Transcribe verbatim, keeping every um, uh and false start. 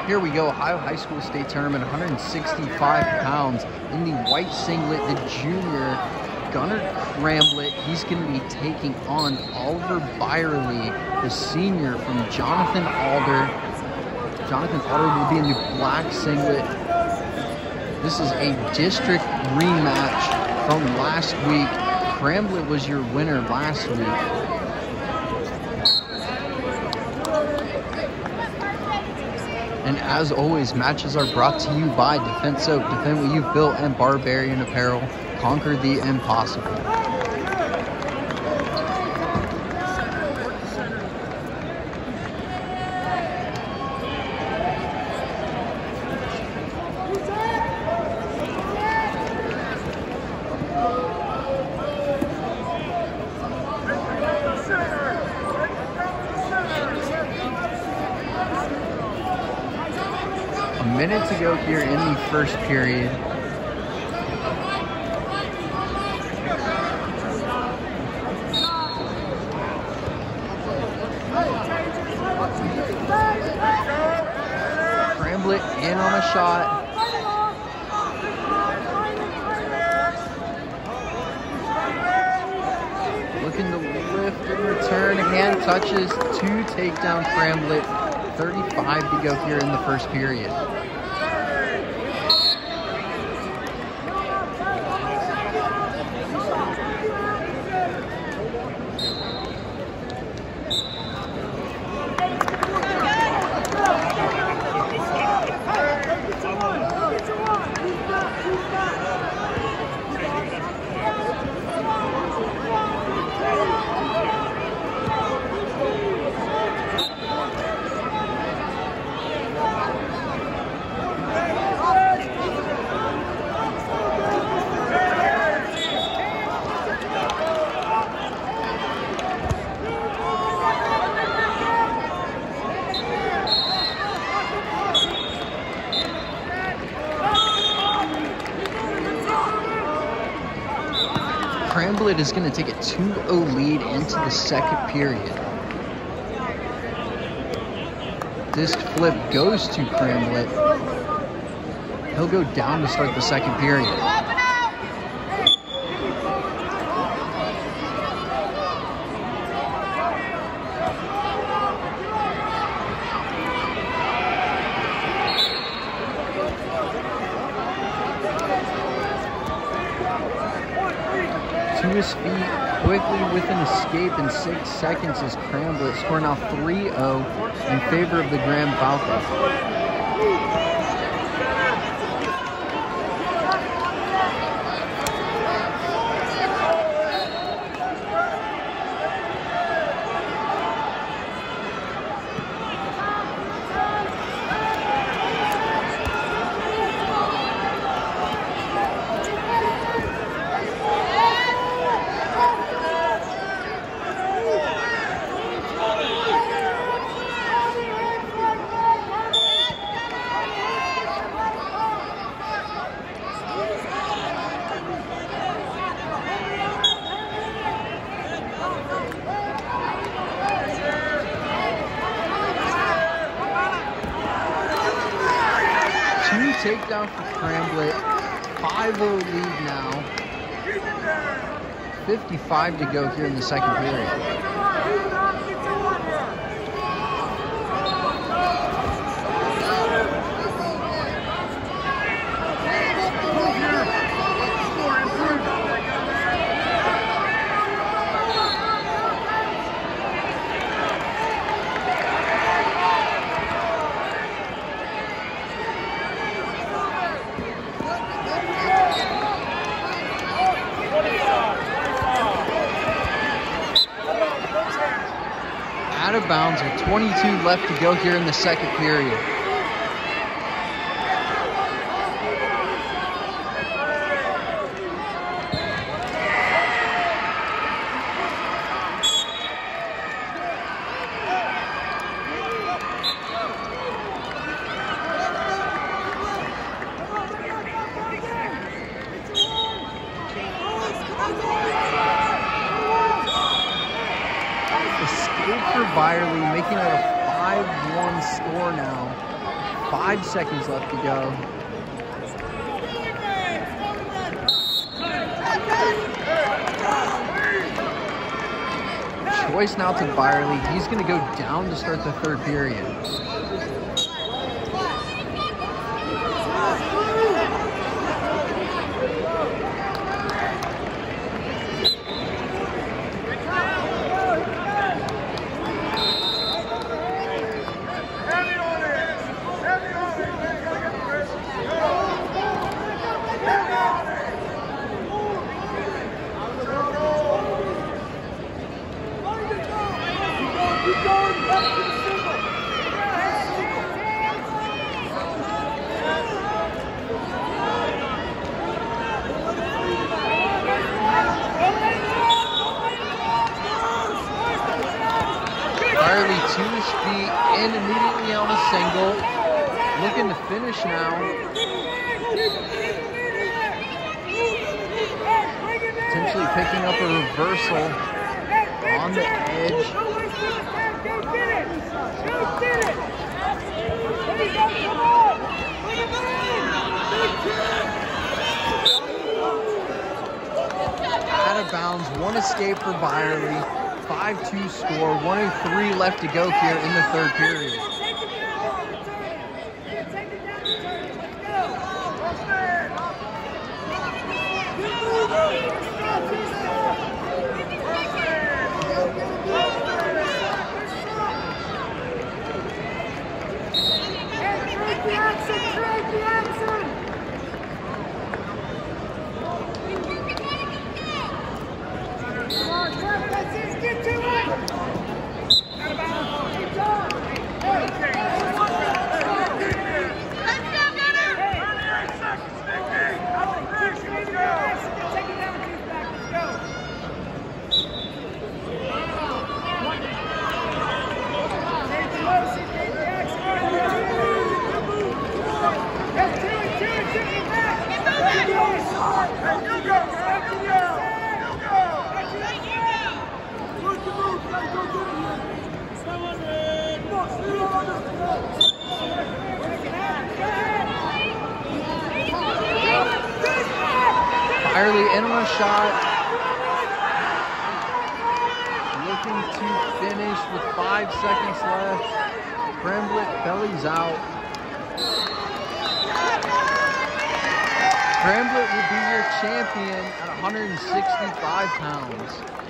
Here we go, Ohio High School State Tournament, one hundred sixty-five pounds. In the white singlet, the junior, Gunnar Cramblett. He's going to be taking on Oliver Byerly, the senior from Jonathan Alder. Jonathan Alder will be in the black singlet. This is a district rematch from last week. Cramblett was your winner last week. And as always, matches are brought to you by Defense Soap. Defend what you've built, and Barbarian Apparel. Conquer the impossible. A minute to go here in the first period. Cramblett in on a shot. Looking to lift and return. Hand touches to takedown Cramblett. thirty-five to go here in the first period. Cramblett is going to take a two oh lead into the second period. Disc flip goes to Cramblett. He'll go down to start the second period. To his feet quickly with an escape in six seconds is Cramblett, score now three oh in favor of the Graham Falcons. Takedown for Cramblett, five oh lead now, fifty-five to go here in the second period. Out of bounds with twenty-two left to go here in the second period. For Byerly, making it a five one score now. Five seconds left to go. Choice now to Byerly. He's going to go down to start the third period. Byerly to his feet and immediately on a single. Looking to finish now. Potentially picking up a reversal on the edge. Out of bounds, one escape for Byerly. five two score, one oh three left to go here in the third period. Byerly in on a shot. Looking to finish with five seconds left. Kremblitt bellies out. Kremblitt will be your champion at one hundred sixty-five pounds.